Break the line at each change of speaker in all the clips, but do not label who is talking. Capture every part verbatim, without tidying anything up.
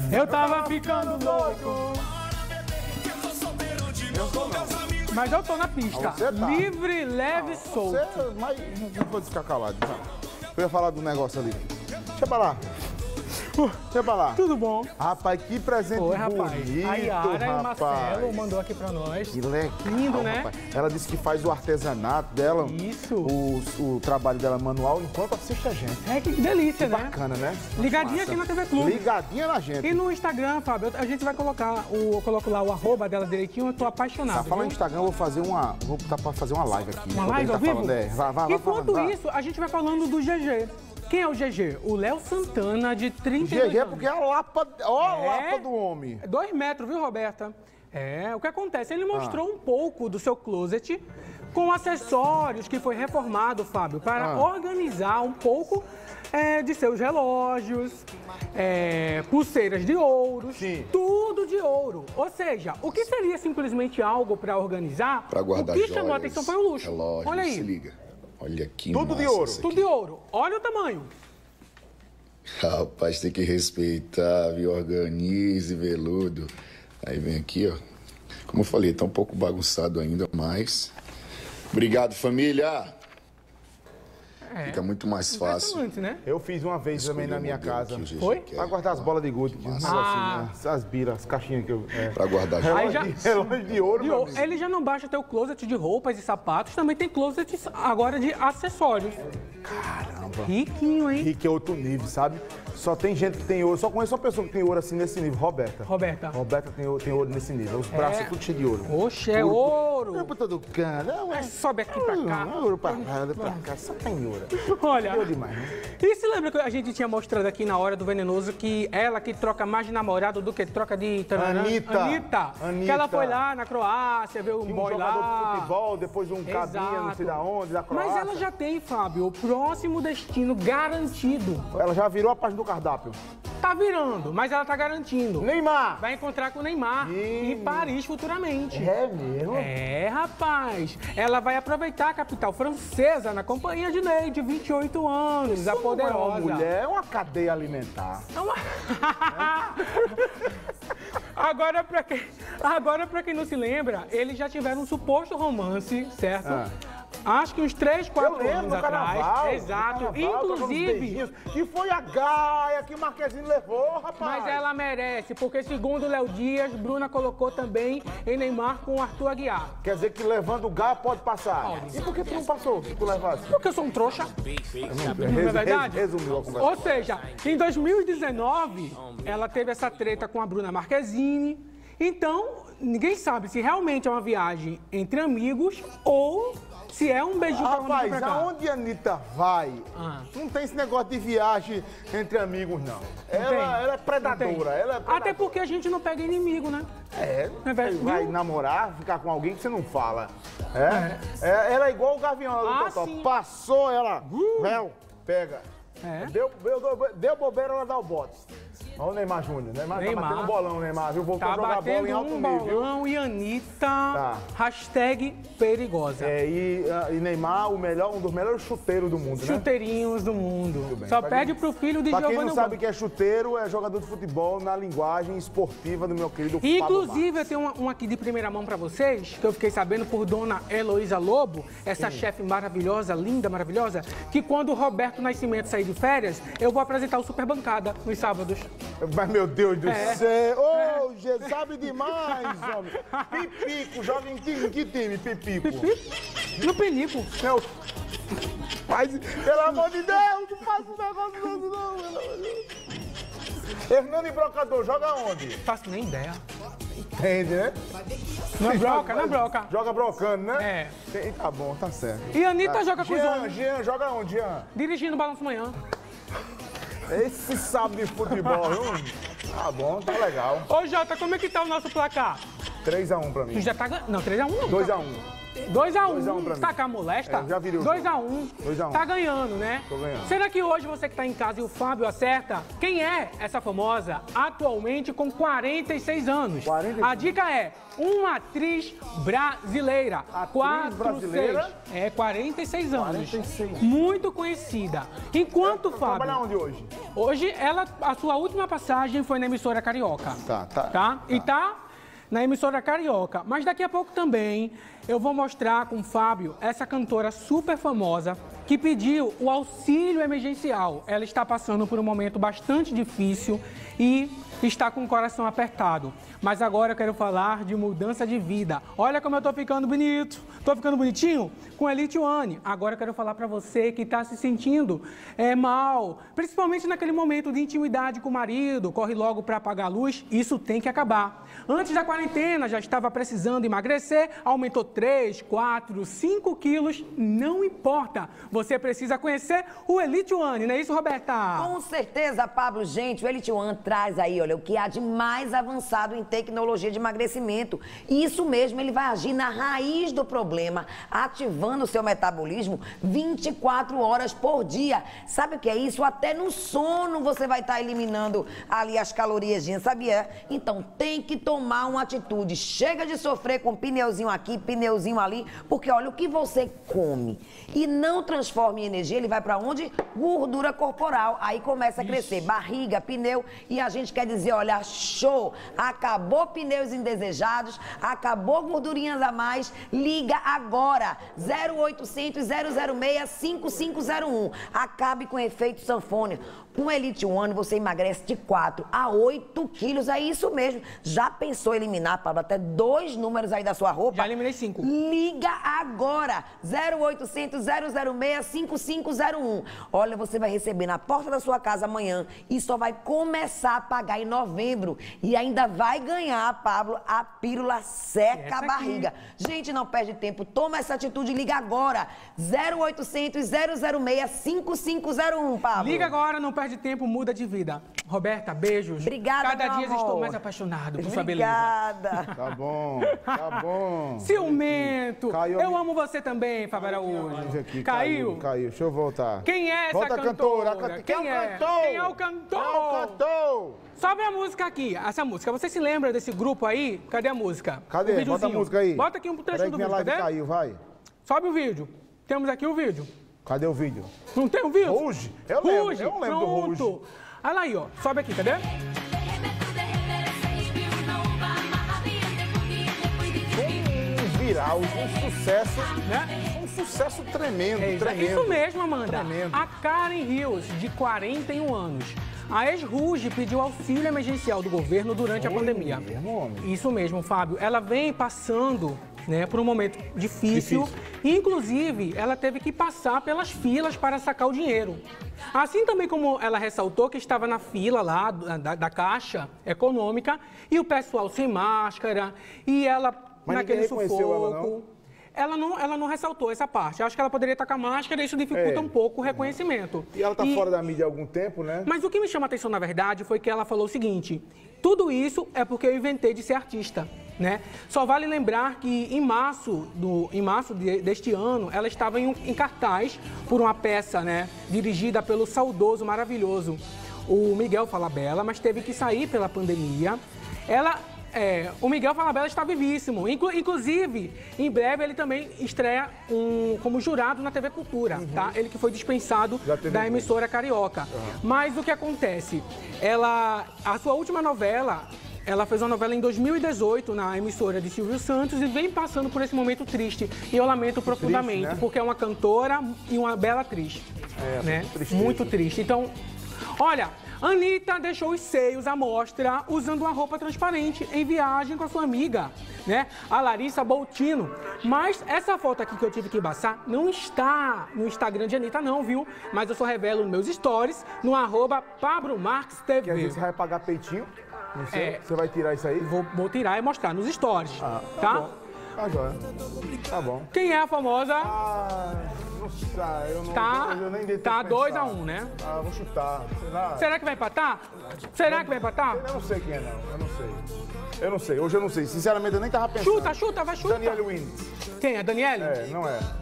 Eu tava ficando louco.
Eu sou não.
Mas eu tô na pista.
Você tá.
Livre, leve, solto.
Você, mas não vou ficar calado. Não. Eu ia falar do negócio ali. Deixa pra lá. Uh, deixa pra lá.
Tudo bom?
Rapaz, que presente
Oi, rapaz.
bonito,
A Yara e o
rapaz.
Marcelo mandou aqui pra nós.
Que legal,
Lindo, né?
rapaz. Ela disse que faz o artesanato dela.
Isso.
O, o trabalho dela manual enquanto assiste a gente.
É, que delícia,
Que
né?
bacana, né?
Ligadinha
Massa.
aqui na T V Clube.
Ligadinha na gente.
E no Instagram, Fábio, a gente vai colocar, o, eu coloco lá o arroba dela direitinho, eu tô apaixonado.
Tá falando no
viu?
Instagram, eu vou fazer uma. Vou botar pra fazer uma live aqui.
Uma
Enquanto
live
ele
ao
tá
vivo?
falando, é. Vai, vai, vai
Enquanto
falando, vai.
isso, a gente vai falando do G G. Quem é o G G? O Léo Santana, de trinta e dois
G G é
anos.
porque é a lapa, ó a
É.
lapa do homem.
Dois metros, viu, Roberta? É, o que acontece? Ele mostrou um pouco do seu closet com acessórios que foi reformado, Fábio, para
Ah.
organizar um pouco é, de seus relógios, é, pulseiras de ouro,
Sim.
tudo de ouro. Ou seja, o que seria simplesmente algo para organizar,
Pra guardar
o que
joias,
chamou a atenção foi o luxo.
relógios,
Olha aí,
se liga. Olha que
Tudo de
massa
ouro.
isso aqui.
tudo de ouro. Olha o tamanho.
Rapaz, tem que respeitar, viu? Organize, veludo. Aí vem aqui, ó. Como eu falei, tá um pouco bagunçado ainda, mas... Obrigado, família!
É.
Fica muito mais fácil.
Impressionante, né?
Eu fiz uma vez também
Escolher
na
o
minha
modelo
casa.
que o G G
Foi?
quer.
Pra guardar as bolas de gude, um negocinho,
Ah.
né? As biras, as caixinhas que eu. É.
Pra guardar
Relógio,
já-
joias.
de, relógio de ouro,
De
meu
ouro.
amigo.
Ele já não basta ter o closet de roupas e sapatos, também tem closet agora de acessórios.
Caramba.
Riquinho, hein?
Rick é outro nível, sabe? Só tem gente que tem ouro. Só conheço uma pessoa que tem ouro assim nesse nível. Roberta.
Roberta.
Roberta tem ouro, tem ouro nesse nível. Os braços
É.
tudo cheio de ouro.
Oxe, é
É
ouro.
pra todo canto. É, ué.
Sobe aqui pra cá.
É ouro pra cá, ouro pra cá. Só tem ouro.
Olha.
Ouro demais, né?
E se lembra que a gente tinha mostrado aqui na hora do venenoso que ela que troca mais de namorado do que troca de... tararã?
Anitta.
Anitta.
Anitta.
Que ela foi lá na Croácia, ver um
Um
boy
jogador
lá.
de futebol, depois um cabinha, não sei da onde, da Croácia.
Mas ela já tem, Fábio, o próximo destino garantido.
Ela já virou a página do cardápio.
Tá virando, mas ela tá garantindo.
Neymar!
Vai encontrar com o Neymar
Ih.
em Paris futuramente.
É mesmo?
É, rapaz. Ela vai aproveitar a capital francesa na companhia de Ney, de vinte e oito anos, a
Não é
poderosa.
uma mulher, é uma cadeia alimentar.
É uma- Agora, pra quem, agora, pra quem não se lembra, eles já tiveram um suposto romance, certo?
Ah.
Acho que uns três,
Eu
quatro
lembro
anos
do
atrás.
carnaval.
Exato.
do carnaval, trocando uns
Inclusive,
beijinhos. Que foi a gaia que o Marquezinho levou, rapaz.
mas ela merece, porque segundo o Léo Dias, Bruna colocou também em Neymar com o Arthur Aguiar.
Quer dizer que levando o gaia pode passar.
Pode.
E por que tu não passou? Se tu levasse?
Porque eu sou um trouxa. Não é verdade?
Resumiu a conversa.
Ou seja, em dois mil e dezenove, ela teve essa treta com a Bruna Marquezine. Então, ninguém sabe se realmente é uma viagem entre amigos ou se é um beijinho pra lá, um beijinho
Rapaz,
pra cá.
aonde a Anitta vai,
Ah.
não tem esse negócio de viagem entre amigos, não.
Não
Ela,
tem.
ela é
Não tem.
predadora, ela é predadora.
Até porque a gente não pega inimigo, né?
É,
É verdade.
vai
Viu?
namorar, ficar com alguém que você não fala. É? É, ela é igual o Gavião lá do
Ah,
Totó.
sim.
Passou ela, véu, pega.
É.
Deu, deu, deu bobeira, ela dá o bote. Olha o Neymar Júnior. Neymar,
Neymar.
tá batendo bolão, Neymar, viu? Voltou
Tá
a jogar bola
batendo
em alto
um
nível.
bolão e Anitta,
Tá.
hashtag perigosa.
É, e, ah, e Neymar, o melhor, um dos melhores chuteiros do mundo, né?
Chuteirinhos do mundo.
bem.
Só
Pra
pede
quem-
pro filho de
Pra quem
Giovanni
não sabe que é chuteiro, é jogador de futebol na linguagem esportiva do meu querido
E,
Pablo
inclusive, eu tenho uma, uma aqui de primeira mão pra vocês, que eu fiquei sabendo por dona Heloísa Lobo, essa chefe maravilhosa, linda, maravilhosa, que quando o Roberto Nascimento sair de férias, eu vou apresentar o Super Bancada nos sábados.
Marques. Mas, meu Deus do
É.
céu! Ô, Gê, sabe demais, homem! Pipico, joga em que, em que time, Pipico?
No Penico.
Meu... Mas, pelo amor de Deus, não faça um negócio desse, não, pelo amor de Deus. Hernando e Brocador, joga onde?
Faço nem ideia.
Entende, né?
Na broca, na broca.
Joga brocando, né?
É.
Tem- Tá bom, tá certo.
E a Anitta joga com os
Jean,
homens.
Jean, joga onde, Jean?
Dirigindo o Balanço Manhã.
Esse sabe de futebol, viu? Tá bom, tá legal.
Ô, Jota, como é que tá o nosso placar?
três a um pra mim.
Tu já tá ganhando. Não, três a um não.
dois a um.
dois a um.
dois a um pra mim.
Tá com a molesta?
É, já virei o
dois a
jogo.
um.
dois a um.
Tá ganhando, né?
Tô ganhando.
Será que hoje você que tá em casa e o Fábio acerta? Quem é essa famosa atualmente com quarenta e seis anos?
quarenta e seis.
A dica é uma atriz brasileira.
Atriz
Quatro,
brasileira?
seis. É, quarenta e seis anos.
quarenta e seis.
Muito conhecida. Enquanto, Fábio...
Trabalhar onde hoje?
Hoje, ela, a sua última passagem foi na emissora Carioca.
Tá, tá.
Tá?
tá.
E tá na emissora Carioca. Mas daqui a pouco também eu vou mostrar com o Fábio essa cantora super famosa que pediu o auxílio emergencial. Ela está passando por um momento bastante difícil e está com o coração apertado. Mas agora eu quero falar de mudança de vida. Olha como eu tô ficando bonito. Tô ficando bonitinho? Com Elite One. Agora eu quero falar para você que está se sentindo é, mal, principalmente naquele momento de intimidade com o marido, corre logo para apagar a luz. Isso tem que acabar. Antes da quarentena, já estava precisando emagrecer, aumentou três, quatro, cinco quilos, não importa. Você precisa conhecer o Elite One, não é isso, Roberta?
Com certeza, Pablo. Gente, o Elite One traz aí, olha, o que há de mais avançado em tecnologia de emagrecimento. E isso mesmo, ele vai agir na raiz do problema, ativando o seu metabolismo vinte e quatro horas por dia. Sabe o que é isso? Até no sono você vai estar eliminando ali as calorias, sabia? Então tem que tomar uma atitude. Chega de sofrer com pneuzinho aqui, pneuzinho ali, porque olha, o que você come e não transforma em energia, ele vai para onde? Gordura corporal. Aí começa a crescer barriga, pneu, e a gente quer dizer, olha, show, acabou pneus indesejados, acabou gordurinhas a mais, liga agora, zero oitocentos, zero zero seis, cinco cinco zero um. Acabe com o efeito sanfona. Com o Elite One, você emagrece de quatro a oito quilos, é isso mesmo. Já pensou em eliminar, Pablo, até dois números aí da sua roupa?
Já eliminei cinco.
Liga agora, zero oitocentos, zero zero seis, cinco cinco zero um. Olha, você vai receber na porta da sua casa amanhã e só vai começar a pagar em novembro. E ainda vai ganhar, Pablo, a pílula seca a barriga. Gente, não perde tempo, toma essa atitude e liga agora, zero oitocentos, zero zero seis, cinco cinco zero um, Pablo.
Liga agora, não perde tempo, muda de vida. Roberta, beijos.
Obrigada,
Cada
meu
dia
amor.
estou mais apaixonado por sua beleza.
Obrigada.
Tá bom, tá bom.
Ciumento.
Caiu
Eu
a-
amo você também, Fábio Araújo.
Aqui,
Caiu?
Caiu. Deixa eu voltar.
Quem é essa
Volta
cantora?
a cantora.
Quem
Quem
é?
é o cantor?
Quem é o cantor?
Quem é o cantor?
Sobe a música aqui, essa música. Você se lembra desse grupo aí? Cadê a música?
Cadê?
O
Bota a
videozinho.
música aí.
Bota aqui um
Peraí
trechinho
que
do
minha
vídeo,
live
cadê?
caiu, vai.
Sobe o vídeo. Temos aqui o vídeo.
Cadê o vídeo?
Não tem o vídeo?
Ruge? Eu lembro,
Ruge,
eu lembro do
pronto.
Ruge.
Olha lá aí, ó. Sobe aqui, cadê?
Um viral, um sucesso,
Né?
um sucesso tremendo,
É,
tremendo.
isso mesmo, Amanda.
Tremendo.
A Karen Rios, de quarenta e um anos. A ex-Ruge pediu auxílio emergencial do governo durante a pandemia.
mesmo, homem.
Isso mesmo, Fábio. Ela vem passando, né, por um momento difícil.
Difícil.
Inclusive, ela teve que passar pelas filas para sacar o dinheiro. Assim também como ela ressaltou que estava na fila lá da, da Caixa Econômica e o pessoal sem máscara e ela
Mas
naquele
ninguém reconheceu
sufoco.
ela, não?
Ela não, ela não ressaltou essa parte. Acho que ela poderia estar com a máscara e isso dificulta
É.
um pouco o reconhecimento.
E ela tá fora da mídia há algum tempo, né?
Mas o que me chama a atenção, na verdade, foi que ela falou o seguinte: tudo isso é porque eu inventei de ser artista, né? Só vale lembrar que em março, do, em março de- deste ano, ela estava em, um- em cartaz por uma peça, né, dirigida pelo saudoso, maravilhoso, o Miguel Falabella, mas teve que sair pela pandemia. Ela... É, o Miguel Falabella está vivíssimo. Inclu- inclusive, em breve ele também estreia um, como jurado na T V Cultura, tá? Ele que foi dispensado
Já teve
da
um.
emissora Carioca. Mas o que acontece? Ela, a sua última novela, ela fez uma novela em dois mil e dezoito na emissora de Silvio Santos e vem passando por esse momento triste. E eu lamento profundamente,
né?
porque é uma cantora e uma bela atriz.
É,
né?
muito tristeza.
Muito triste. Então, olha, Anitta deixou os seios à mostra usando uma roupa transparente em viagem com a sua amiga, né? A Larissa Boltino. Mas essa foto aqui que eu tive que embaçar não está no Instagram de Anitta não, viu? Mas eu só revelo nos meus stories, no arroba Pablo Marques
Que às
T V.
vezes você vai pagar peitinho. Não sei.
É.
Você vai tirar isso aí?
Vou, vou tirar e mostrar nos stories,
Ah,
tá?
bom. Tá joia. Tá bom.
Quem é a famosa?
Ah, não sei, eu não
Tá,
eu nem dei tempo
tá
de
dois
pensar.
a um, né?
Ah, vou chutar. Sei lá.
Será que vai empatar? Será que vai empatar?
Eu não sei quem é, não. Eu não sei. Eu não sei. Hoje eu não sei. Sinceramente, eu nem tava pensando.
Chuta, chuta, vai chuta.
Daniel Winnes.
Quem é? Daniele?
É, não é.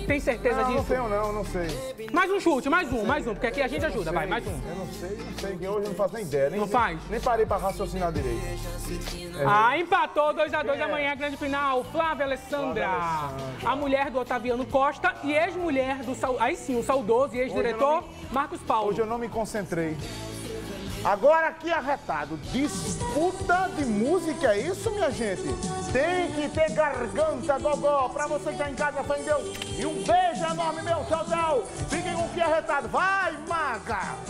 Tem certeza
Não,
disso?
não tenho não, não sei.
Mais um chute, mais um, mais um, porque aqui a gente ajuda, vai, mais um.
Eu não sei, não sei, que hoje eu não faço nem ideia. Nem,
Não faz?
Nem parei pra raciocinar direito.
Ah, empatou dois a dois
É.
amanhã, grande final. Flávia Alessandra,
Flávia Alessandra.
a mulher do Otaviano Costa e ex-mulher do, sau- aí sim, o saudoso e ex-diretor Marcos Paulo.
Hoje eu não me concentrei. Agora aqui arretado, disputa de música, é isso, minha gente? Tem que ter garganta, gogó, pra você que tá em casa, fé em Deus. E um beijo enorme, meu, tchau, tchau. Fiquem com o que arretado. Vai, maga!